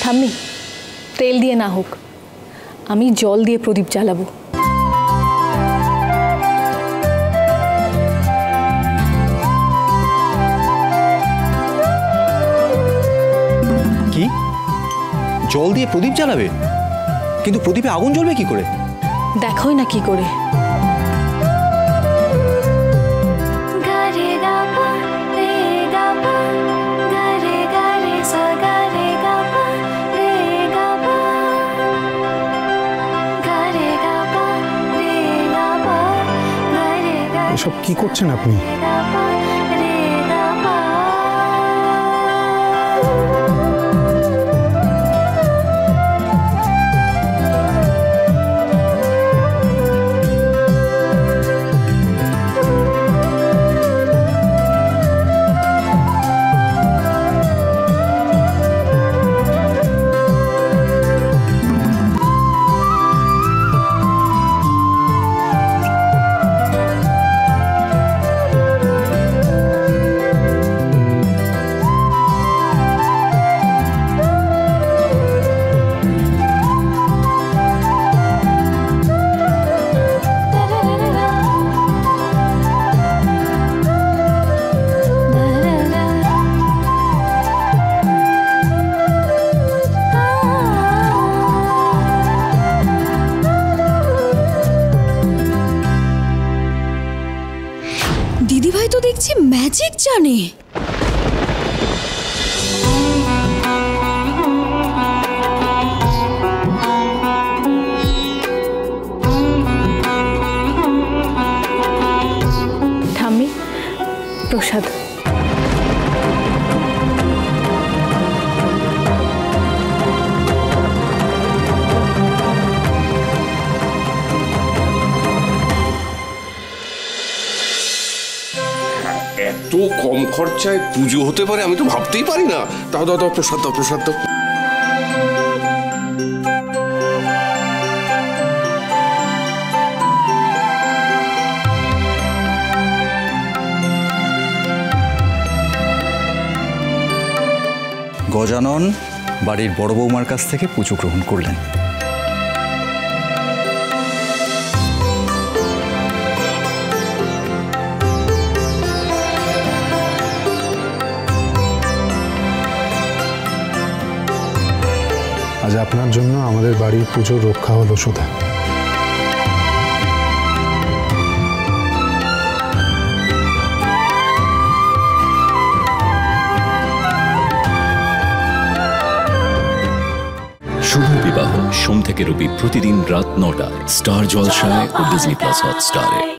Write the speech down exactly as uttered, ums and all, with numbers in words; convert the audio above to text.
ঠাম্মি, তেল দিয়ে না হোক, আমি জল দিয়ে প্রদীপ জ্বালাবো। কি? জল দিয়ে প্রদীপ জ্বালাবে? কিন্তু প্রদীপে আগুন জ্বলবে কি করে? দেখোই না কি করে। এসব কি করছেন আপনি? দিদিভাই তো দেখছি ম্যাজিক জানে। ঠাম্মি, প্রসাদ। এত কম খরচায় পুজো হতে পারে আমি তো ভাবতেই পারি না। দাও দাও দাও, প্রসাদ দাও, প্রসাদ দাও। গজানন বাড়ির বড় বৌমার কাছ থেকে পুজো গ্রহণ করলেন। আজ আপনার জন্য আমাদের বাড়ির পুজোর রক্ষা হলো সুধা। শুভ বিবাহ সোম থেকে রবি প্রতিদিন রাত নটায় স্টার জলসায় ও ডিজনি প্লাস হটস্টারে।